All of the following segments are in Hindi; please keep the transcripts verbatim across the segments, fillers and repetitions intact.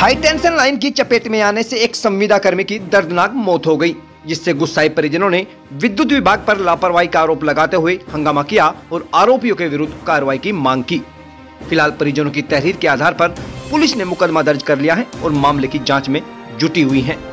हाई टेंशन लाइन की चपेट में आने से एक संविदा कर्मी की दर्दनाक मौत हो गई, जिससे गुस्साए परिजनों ने विद्युत विभाग पर लापरवाही का आरोप लगाते हुए हंगामा किया और आरोपियों के विरुद्ध कार्रवाई की मांग की। फिलहाल परिजनों की तहरीर के आधार पर पुलिस ने मुकदमा दर्ज कर लिया है और मामले की जांच में जुटी हुई है।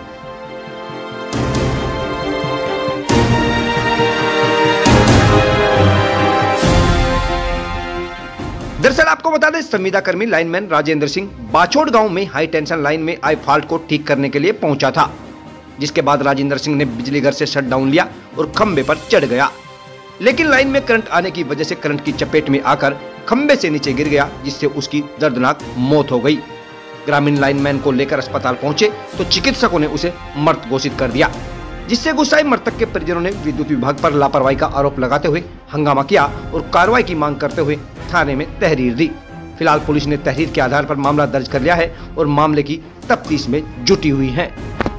दरअसल आपको बता दें, संविदा कर्मी लाइनमैन राजेंद्र सिंह बाछोड़ गांव में हाई टेंशन लाइन में आए फॉल्ट को ठीक करने के लिए पहुंचा था, जिसके बाद राजेंद्र सिंह ने बिजली घर से शट डाउन लिया और खंबे पर चढ़ गया, लेकिन लाइन में करंट आने की वजह से करंट की चपेट में आकर खंबे से नीचे गिर गया, जिससे उसकी दर्दनाक मौत हो गई। ग्रामीण लाइनमैन को लेकर अस्पताल पहुंचे तो चिकित्सकों ने उसे मृत घोषित कर दिया, जिससे गुस्साए मृतक के परिजनों ने विद्युत विभाग पर लापरवाही का आरोप लगाते हुए हंगामा किया और कार्रवाई की मांग करते हुए थाने में तहरीर दी। फिलहाल पुलिस ने तहरीर के आधार पर मामला दर्ज कर लिया है और मामले की तफ्तीश में जुटी हुई है।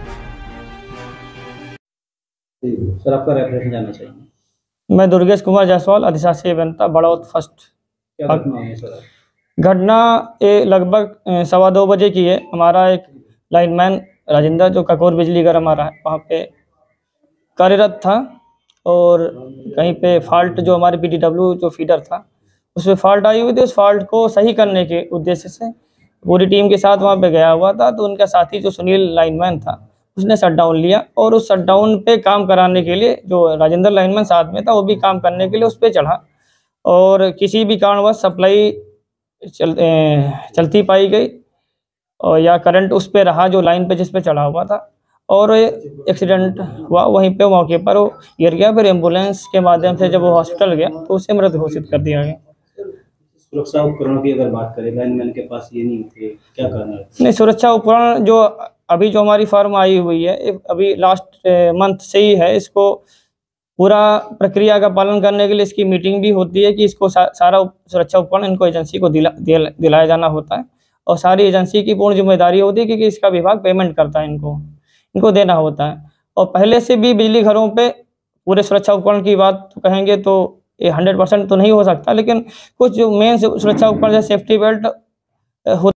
सर, आपका रेफरेंस जानना चाहिए। मैं दुर्गेश कुमार जायसवाल, अधिशासी अभियंता, बड़ौद फर्स्ट। क्या घटना हुई सर? घटना लगभग सवा दो बजे की है। हमारा एक लाइनमैन राजेंद्र, जो ककोर बिजली घर हमारा है, वहाँ पे कार्यरत था और कहीं पे फॉल्ट जो हमारे पीडीडब्ल्यू जो फीडर था उसमें फॉल्ट आई हुई थी। उस फॉल्ट को सही करने के उद्देश्य से पूरी टीम के साथ वहाँ पे गया हुआ था। तो उनका साथी जो सुनील लाइनमैन था उसने शट डाउन लिया और उस शट डाउन पे काम कराने के लिए जो राजेंद्र लाइनमैन साथ में था वो भी काम करने के लिए उस पर चढ़ा और किसी भी कारणवश सप्लाई चल चलती पाई गई और या करंट उस पे रहा जो लाइन पे जिस पे चढ़ा हुआ था और एक्सीडेंट हुआ। वहीं पे मौके पर वो गिर गया। फिर एम्बुलेंस के माध्यम से जब वो हॉस्पिटल गया तो उसे मृत घोषित कर दिया गया। सुरक्षा उपकरणों की अगर बात करें, लाइनमैन के पास ये नहीं थे, क्या करना है? नहीं, सुरक्षा उपकरण जो अभी जो हमारी फर्म आई हुई है, अभी लास्ट मंथ से ही है, इसको पूरा प्रक्रिया का पालन करने के लिए इसकी मीटिंग भी होती है कि इसको सा, सारा सुरक्षा उपकरण इनको एजेंसी को दिला दिलाया जाना होता है और सारी एजेंसी की पूर्ण जिम्मेदारी होती है क्योंकि इसका विभाग पेमेंट करता है, इनको इनको देना होता है। और पहले से भी बिजली घरों पे पूरे सुरक्षा उपकरण की बात तो कहेंगे तो ये हंड्रेड परसेंट तो नहीं हो सकता, लेकिन कुछ जो मेन सुरक्षा उपकरण जैसे सेफ्टी बेल्ट हो